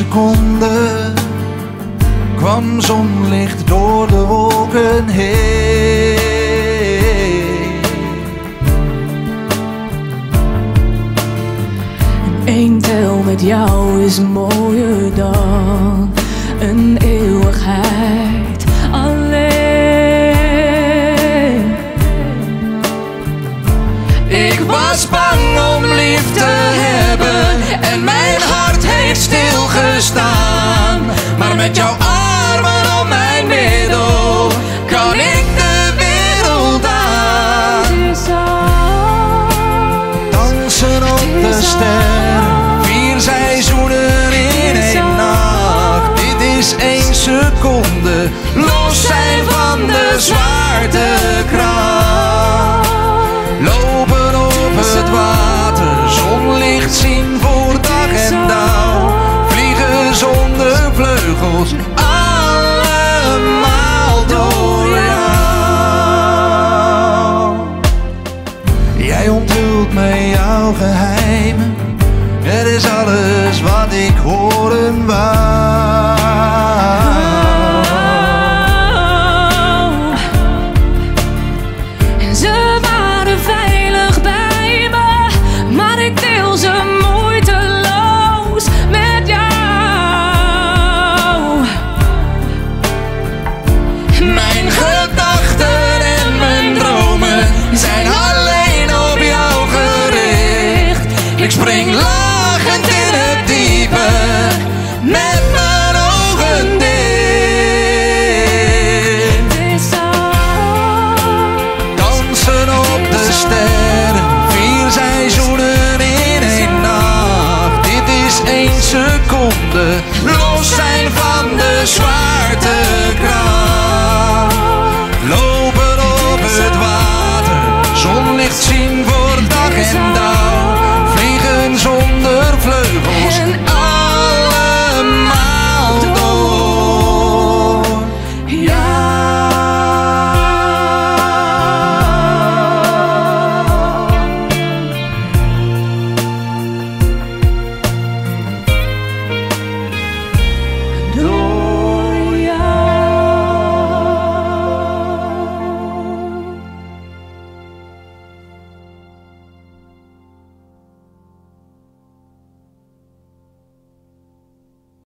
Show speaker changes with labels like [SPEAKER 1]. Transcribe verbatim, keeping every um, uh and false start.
[SPEAKER 1] seconde kwam zonlicht door de wolken heen.
[SPEAKER 2] Eén tel met jou is mooier dan een eeuwigheid alleen.
[SPEAKER 1] Ik was bang om lief te hebben en mijn hart heeft stilgestaan. Maar met jouw armen om mijn middel kan ik de wereld aan. Dansen op de sterren, vier seizoenen in één nacht. Dit is één seconde, los zijn van de zwaartekracht. Lopen op het water, zonlicht zien voor dag en dauw. Vliegen zonder vleugels, allemaal door jou. Jij onthult mij jouw geheimen, het is alles wat ik horen wou.
[SPEAKER 2] En ze waren veilig bij me, maar ik deel ze moeiteloos met jou.
[SPEAKER 1] Mijn gedachten en mijn dromen zijn alleen op jou gericht. Ik spring lachend in het diepe met mijn ogen dicht. Dansen op de sterren, vier seizoenen in één nacht. Dit is één seconde, los zijn van de zwaarte.